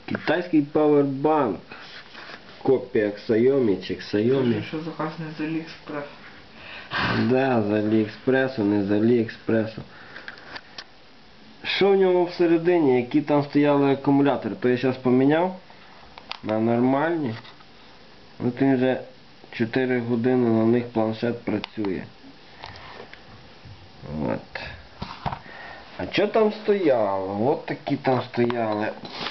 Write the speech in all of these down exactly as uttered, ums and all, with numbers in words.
Китайський павербанк. Копія Xiaomi чи Xiaomi. Що заказ не з Аліекспрес. Да, з Аліекспресу, не з Аліекспресу. Що в ньому всередині, які там стояли акумулятори, то я зараз поміняв на нормальні. От він вже чотири години на них планшет працює. От. А що там стояло? От такі там стояли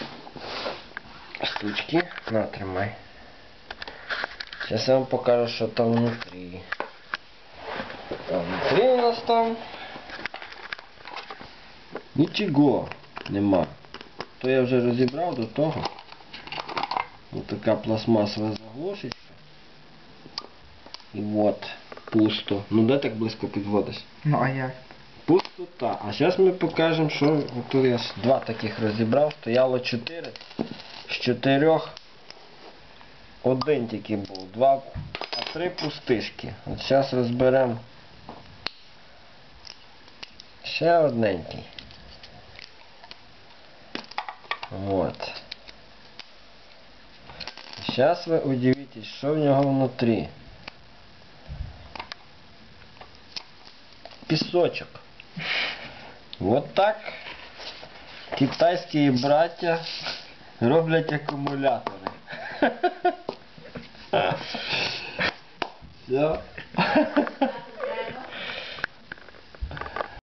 штучки. На, тримай. Зараз я вам покажу, що там внутрі. А внутрі у нас там нічого нема. То я вже розібрав до того. Ось така пластмасова заглушечка. І от, пусто. Ну де так близько підводиш? Ну а як? Пустота. А зараз ми покажемо, що тут я два таких розібрав. Стояло чотири. З чотирьох один тільки був. Два, а три пустишки. От зараз розберемо ще одненький. Вот. Сейчас вы удивитесь, что в него внутри. Песочек. Вот так китайские братья роблять аккумуляторы. Все.